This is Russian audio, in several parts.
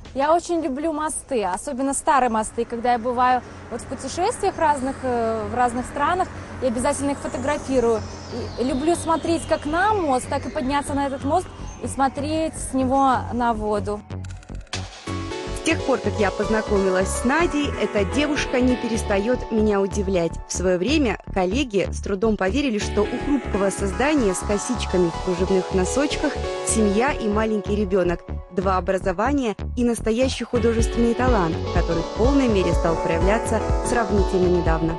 Я очень люблю мосты, особенно старые мосты. Когда я бываю вот в путешествиях разных, в разных странах, я обязательно их фотографирую. И люблю смотреть как на мост, так и подняться на этот мост и смотреть с него на воду. С тех пор, как я познакомилась с Надей, эта девушка не перестает меня удивлять. В свое время коллеги с трудом поверили, что у хрупкого создания с косичками в кружевных носочках семья и маленький ребенок, 2 образования и настоящий художественный талант, который в полной мере стал проявляться сравнительно недавно.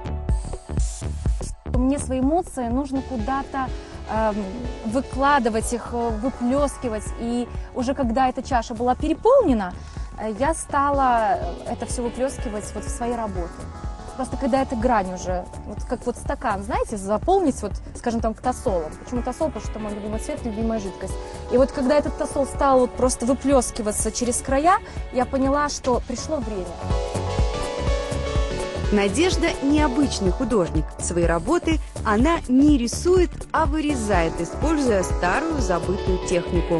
Мне свои эмоции нужно куда-то выкладывать их, выплескивать. И уже когда эта чаша была переполнена, я стала это все выплескивать вот в своей работе. Просто когда эта грань уже, вот как вот стакан, знаете, заполнить, вот, скажем, там, тосолом. Почему тосол? Потому что это мой любимый цвет, любимая жидкость. И вот когда этот тосол стал вот просто выплескиваться через края, я поняла, что пришло время. Надежда – необычный художник. Свои работы она не рисует, а вырезает, используя старую забытую технику.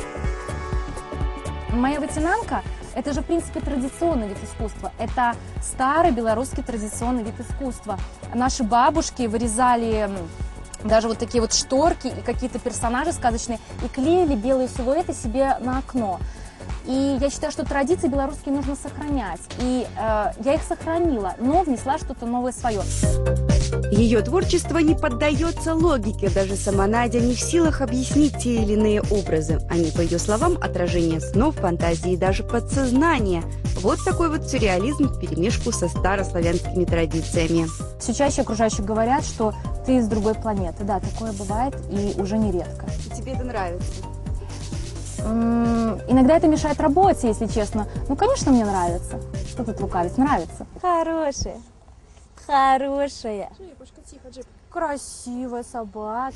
Моя вытянанка – это же, в принципе, традиционный вид искусства. Это старый белорусский традиционный вид искусства. Наши бабушки вырезали даже вот такие вот шторки и какие-то персонажи сказочные и клеили белые силуэты себе на окно. И я считаю, что традиции белорусские нужно сохранять. И я их сохранила, но внесла что-то новое свое. Ее творчество не поддается логике. Даже сама Надя не в силах объяснить те или иные образы. Они, по ее словам, отражение снов, фантазии и даже подсознания. Вот такой вот сюрреализм вперемешку со старославянскими традициями. Все чаще окружающие говорят, что ты из другой планеты. Да, такое бывает и уже нередко. И тебе это нравится? Иногда это мешает работе, если честно. Ну, конечно, мне нравится. Что тут лукавить? Нравится. Хорошая. Хорошая. Красивая собака.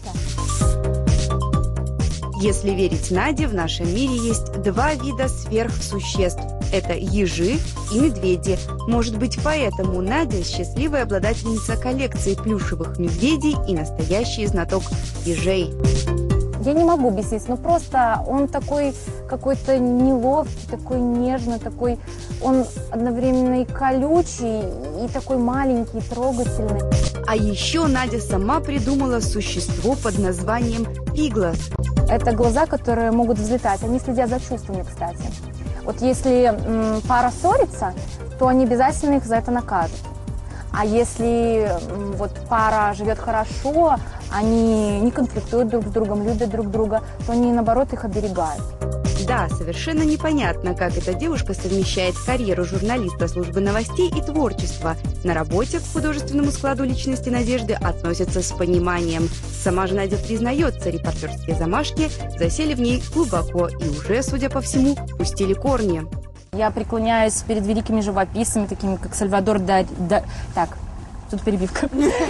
Если верить Наде, в нашем мире есть 2 вида сверхсуществ. Это ежи и медведи. Может быть, поэтому Надя счастливая обладательница коллекции плюшевых медведей и настоящий знаток ежей. Я не могу бесить, но просто он такой какой-то неловкий, такой нежный, такой, он одновременно и колючий, и такой маленький, трогательный. А еще Надя сама придумала существо под названием пиглас. Это глаза, которые могут взлетать, они следят за чувствами, кстати. Вот если пара ссорится, то они обязательно их за это накажут. А если вот пара живет хорошо, они не конфликтуют друг с другом, любят друг друга, то они, наоборот, их оберегают. Да, совершенно непонятно, как эта девушка совмещает карьеру журналиста службы новостей и творчество. На работе к художественному складу личности Надежды относятся с пониманием. Сама же Надя признается, репортерские замашки засели в ней глубоко и уже, судя по всему, пустили корни. Я преклоняюсь перед великими живописцами, такими как Сальвадор Дали. Так, тут перебивка.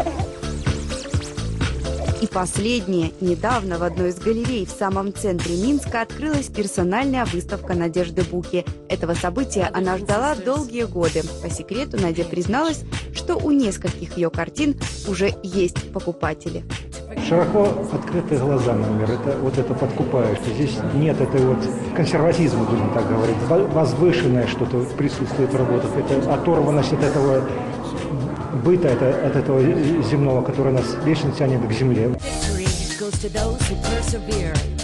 И последнее. Недавно в одной из галерей в самом центре Минска открылась персональная выставка Надежды Буки. Этого события она ждала долгие годы. По секрету Надя призналась, что у нескольких ее картин уже есть покупатели. Широко открытые глаза, например, это подкупает. Здесь нет этой вот консерватизма, будем так говорить. Возвышенное что-то присутствует в работах. Это оторванность от этого быта, от этого земного, который нас вечно тянет к земле.